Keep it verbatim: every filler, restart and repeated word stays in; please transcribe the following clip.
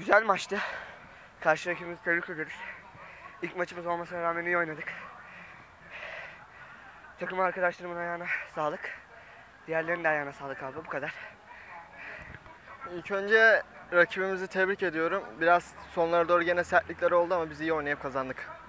Güzel maçtı. Karşı rakibimizi tebrik ederiz. İlk maçımız olmasına rağmen iyi oynadık. Takım arkadaşlarımın ayağına sağlık. Diğerlerinin de ayağına sağlık abi. Bu kadar. İlk önce rakibimizi tebrik ediyorum. Biraz sonlara doğru gene sertlikleri oldu ama biz iyi oynayıp kazandık.